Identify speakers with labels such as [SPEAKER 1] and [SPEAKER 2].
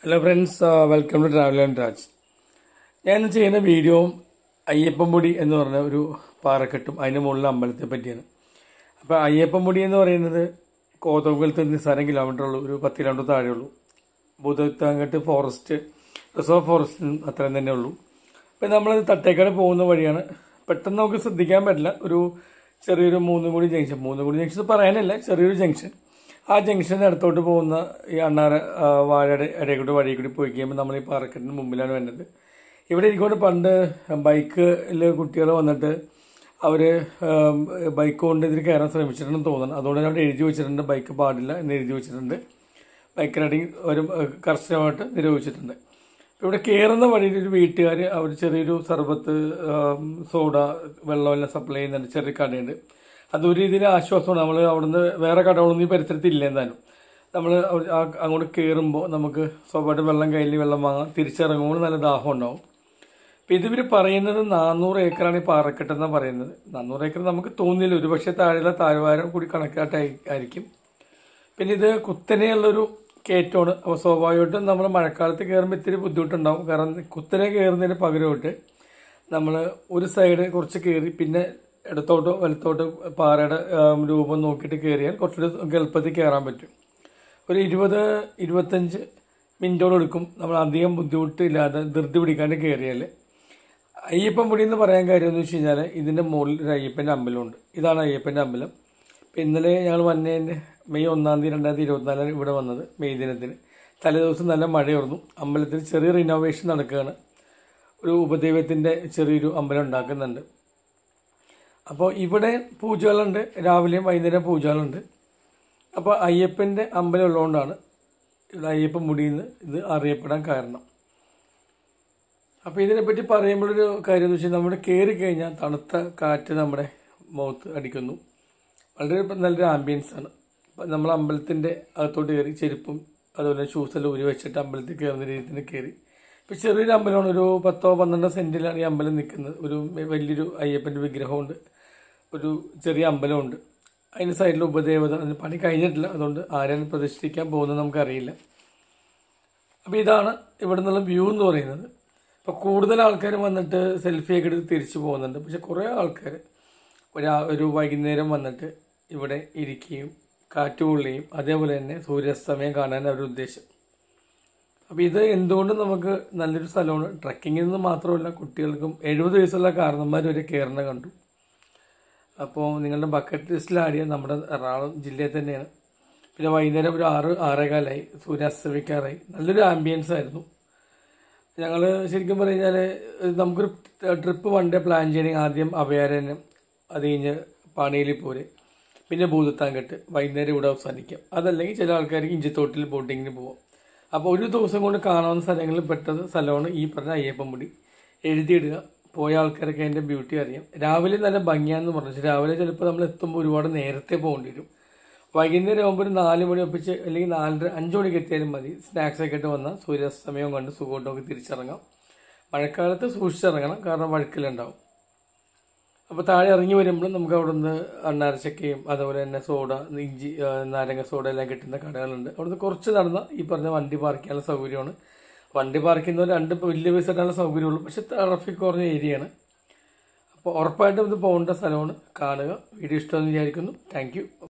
[SPEAKER 1] Hello friends, welcome to travel and Raj. ഞാൻ ചെയ്യുന്ന video അയ്യപ്പൻപൊടി എന്ന് പറഞ്ഞ ഒരു പാറക്കെട്ടും അതിന് മുകളിലെ അമ്പലത്തെ പറ്റിയാണ്. അപ്പോൾ അയ്യപ്പൻപൊടി എന്ന് പറയുന്നത് കോതമംഗലത്ത് നിസ്സാരം കിലോമീറ്റർ ഉള്ളൂ, ഒരു 10 കിലോമീറ്റർ താഴെയുള്ളൂ. ഭൂതത്താങ്കട്ട് ഫോറസ്റ്റ് റിസർവ് ഫോറസ്റ്റിനും അത്രയും തന്നെ ഉള്ളൂ. അപ്പോൾ നമ്മൾ തട്ടേക്കാട് പോകുന്ന വഴിയാണ്. പെട്ടെന്ന് നമുക്ക് ശ്രദ്ധിക്കാൻ പറ്റില്ല. ഒരു ചെറിയൊരു മൂന്നുകുടി ജംഗ്ഷൻ പറയാനല്ല, ചെറിയൊരു ജംഗ്ഷൻ. ആ ജംഗ്ഷനിൽ അടുത്തോട്ട് പോകുന്ന ഈ അണ്ണാര വാഴയുടെ ഇടയിൽ വഴി കൂടി പോയി കഴിയുമ്പോൾ നമ്മൾ ഈ പാറക്കെട്ടിന് മുമ്പിലാണ് വരുന്നത്. ഇവിടെ ഇരിക്കൊണ്ട് പണ്ട് ബൈക്കിൽ കുട്ടികൾ വന്നിട്ട് അവർ ബൈക്ക് കൊണ്ട് ഇതിൽ കയറാൻ ശ്രമിച്ചിട്ടുണ്ടെന്ന് തോന്നുന്നു. അതുകൊണ്ട് അവിടെ എഴുതി വെച്ചിട്ടുണ്ട് ബൈക്ക് പാടില്ല എന്ന് എഴുതി വെച്ചിട്ടുണ്ട്. ബൈക്ക് റൈഡിങ് ഒരു കർശനമായിട്ട് നിരോധിച്ചിട്ടുണ്ട്. ഇവിടെ കയറുന്ന വഴിയിൽ ഒരു വീട്ടുകാർ അവർ ചെറിയൊരു സർബത്ത്, സോഡ, വെള്ളമെല്ലാം സപ്ലൈ ചെയ്യുന്നുണ്ട്. ചെറിയ കടയുണ്ട്. അതൊരു രീതിയിൽ ആശ്വാസമാണ്. നമ്മൾ അവിടുന്ന് വേറെ കടകളൊന്നും ഈ പരിസരത്തില്ല. എന്തായാലും നമ്മൾ അങ്ങോട്ട് കയറുമ്പോൾ നമുക്ക് സ്വാഭാവികമായിട്ട് വെള്ളം കയ്യിൽ വെള്ളം വാങ്ങാം. തിരിച്ചിറങ്ങുമ്പോൾ നല്ല ദാഹം ഉണ്ടാവും. അപ്പം ഇതിവർ പറയുന്നത് 400 ഏക്കറാണ് ഈ പാറക്കെട്ടെന്നാണ് പറയുന്നത്. 400 ഏക്കർ നമുക്ക് തോന്നിയില്ല. ഒരു പക്ഷേ താഴെയുള്ള താഴ്വാരം കൂടി കണക്കായിട്ടായിരിക്കും. പിന്നെ ഇത് കുത്തനെയുള്ളൊരു കയറ്റമാണ്. അപ്പോൾ സ്വാഭാവികമായിട്ടും നമ്മൾ മഴക്കാലത്ത് കയറുമ്പോൾ ഇത്തിരി ബുദ്ധിമുട്ടുണ്ടാവും. കാരണം കുത്തനെ കയറുന്നതിന് പകരമായിട്ട് നമ്മൾ ഒരു സൈഡ് കുറച്ച് കയറി പിന്നെ ഇടത്തോട്ടോ വലത്തോട്ടോ പാറയുടെ രൂപം നോക്കിയിട്ട് കയറിയാൽ കുറച്ചുകൂടി എളുപ്പത്തിൽ കയറാൻ പറ്റും. ഒരു 20-25 മിനിറ്റോളം എടുക്കും നമ്മൾ അധികം ബുദ്ധിമുട്ടില്ലാതെ ധൃതി പിടിക്കാണ്ട് കയറിയാൽ. അയ്യപ്പൻപൊടി എന്ന് പറയാൻ കാര്യം എന്ന് വെച്ച് കഴിഞ്ഞാൽ ഇതിൻ്റെ മുകളിൽ ഒരു അയ്യപ്പൻ്റെ അമ്പലമുണ്ട്. ഇതാണ് അയ്യപ്പൻ്റെ അമ്പലം. ഇപ്പം ഇന്നലെ ഞങ്ങൾ വന്നതിൻ്റെ മെയ് 1 2024 ഇവിടെ വന്നത്. മെയ് ദിനത്തിന് തലേദിവസം നല്ല മഴയായിരുന്നു. അമ്പലത്തിൽ ചെറിയ റിനോവേഷൻ നടക്കുകയാണ്. ഒരു ഉപദൈവത്തിൻ്റെ ചെറിയൊരു അമ്പലം ഉണ്ടാക്കുന്നുണ്ട്. അപ്പോൾ ഇവിടെ പൂജകളുണ്ട്, രാവിലെയും വൈകുന്നേരം പൂജകളുണ്ട്. അപ്പോൾ അയ്യപ്പൻ്റെ അമ്പലം ഉള്ളതുകൊണ്ടാണ് ഇവിടെ അയ്യപ്പൻപൊടി എന്ന് ഇത് അറിയപ്പെടാൻ കാരണം. അപ്പോൾ ഇതിനെപ്പറ്റി പറയുമ്പോഴൊരു കാര്യം എന്ന് വെച്ചാൽ നമ്മുടെ കയറി കഴിഞ്ഞാൽ തണുത്ത കാറ്റ് നമ്മുടെ മുഖത്ത് അടിക്കുന്നു. വളരെ നല്ലൊരു ആംബിയൻസാണ്. അപ്പം നമ്മൾ അമ്പലത്തിൻ്റെ അകത്തോട്ട് കയറി ചെരുപ്പും അതുപോലെ ഷൂസെല്ലാം ഊരി വെച്ചിട്ട് അമ്പലത്തിൽ കയറുന്ന രീതിയിൽ കയറി. ഇപ്പോൾ ചെറിയൊരു അമ്പലമാണ്. ഒരു 10-12 സെൻറ്റിലാണ് ഈ അമ്പലം നിൽക്കുന്നത്. ഒരു വലിയൊരു അയ്യപ്പൻ്റെ വിഗ്രഹമുണ്ട്. ഒരു ചെറിയ അമ്പലമുണ്ട്. അതിന് സൈഡിൽ ഉപദേവത. അതിന് പണി കഴിഞ്ഞിട്ടില്ല. അതുകൊണ്ട് ആരെയും പ്രതിഷ്ഠിക്കാൻ പോകുന്നത് നമുക്കറിയില്ല. അപ്പോൾ ഇതാണ് ഇവിടെ നിന്നുള്ള വ്യൂ എന്ന് പറയുന്നത്. ഇപ്പോൾ കൂടുതൽ ആൾക്കാർ വന്നിട്ട് സെൽഫിയൊക്കെ എടുത്ത് തിരിച്ചു പോകുന്നുണ്ട്. പക്ഷെ കുറേ ആൾക്കാർ ഒരു വൈകുന്നേരം വന്നിട്ട് ഇവിടെ ഇരിക്കുകയും കാറ്റ് കൊള്ളുകയും അതേപോലെ തന്നെ സൂര്യാസ്തമയം കാണാൻ അവരുടെ ഉദ്ദേശം. അപ്പോൾ ഇത് എന്തുകൊണ്ടും നമുക്ക് നല്ലൊരു സ്ഥലമാണ്. ട്രക്കിങ്ങിൽ നിന്ന് മാത്രമല്ല, കുട്ടികൾക്കും 70 വയസ്സുള്ള കാരണന്മാർ വരെ കയറുന്ന കണ്ടു. അപ്പോൾ നിങ്ങളുടെ ബക്കറ്റ് ലിസ്റ്റിൽ ആഡ് ചെയ്യാൻ നമ്മുടെ എറണാകുളം ജില്ലയിൽ തന്നെയാണ്. പിന്നെ വൈകുന്നേരം ഒരു 6-6:15 സൂര്യാസ്തമിക്കാറായി. നല്ലൊരു ആംബിയൻസ് ആയിരുന്നു. ഞങ്ങൾ ശരിക്കും പറഞ്ഞു കഴിഞ്ഞാൽ നമുക്കൊരു ട്രിപ്പ് 1 ഡേ പ്ലാൻ ചെയ്യണമെങ്കിൽ ആദ്യം അഭയാരണ്യം, അത് കഴിഞ്ഞ് പാണിയിൽ പോരെ, പിന്നെ ഭൂതത്താങ്കട്ട്, വൈകുന്നേരം ഇവിടെ അവസാനിക്കാം. അതല്ലെങ്കിൽ ചില ആൾക്കാർക്ക് ഇഞ്ചിത്തോട്ടിൽ ബോട്ടിങ്ങിന് പോവാം. അപ്പോൾ ഒരു ദിവസം കൊണ്ട് കാണാവുന്ന സ്ഥലങ്ങളിൽ പെട്ടത് സ്ഥലമാണ് ഈ പറഞ്ഞ അയ്യപ്പൻപൊടി. എഴുതിയിടുക. പോയ ആൾക്കാരൊക്കെ അതിൻ്റെ ബ്യൂട്ടി അറിയാം. രാവിലെ നല്ല ഭംഗിയാന്ന് പറഞ്ഞു. രാവിലെ ചിലപ്പോൾ നമ്മൾ എത്തുമ്പോൾ ഒരുപാട് നേരത്തെ പോകേണ്ടി വരും. വൈകുന്നേരം ആകുമ്പോൾ ഒരു 4 മണി ഒപ്പിച്ച് അല്ലെങ്കിൽ 4:30-5 മണിക്ക് എത്തിയാലും മതി. സ്നാക്സൊക്കെ ഇട്ട് വന്നാൽ സൂര്യാസ്തമയം കണ്ട് സുഖമായിട്ടൊക്കെ തിരിച്ചിറങ്ങാം. മഴക്കാലത്ത് സൂക്ഷിച്ചിറങ്ങണം, കാരണം വഴുക്കലുണ്ടാവും. അപ്പോൾ താഴെ ഇറങ്ങി വരുമ്പോൾ നമുക്ക് അവിടെ നിന്ന് അണ്ണാരച്ചക്കയും അതുപോലെ തന്നെ സോഡ, ഇഞ്ചി, നാരങ്ങ സോഡ എല്ലാം കിട്ടുന്ന കടകളുണ്ട്. അവിടുന്ന് കുറച്ച് നടന്നാൽ ഈ പറഞ്ഞ വണ്ടി പാർക്ക് ചെയ്യാനുള്ള സൗകര്യമാണ്. വണ്ടി പാർക്ക് ചെയ്യുന്നവർ 2 വലിയ പൈസ ഇട്ടാനുള്ള സൗകര്യമുള്ളൂ. പക്ഷെ ട്രാഫിക് കുറഞ്ഞ ഏരിയയാണ്. അപ്പോൾ ഉറപ്പായിട്ടും ഇത് പോകേണ്ട സ്ഥലമാണ്. കാണുക. വീഡിയോ ഇഷ്ടമെന്ന് വിചാരിക്കുന്നു. Thank U.